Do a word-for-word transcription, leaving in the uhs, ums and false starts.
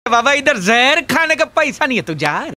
बाबा इधर जहर खाने का पैसा नहीं है तू जा।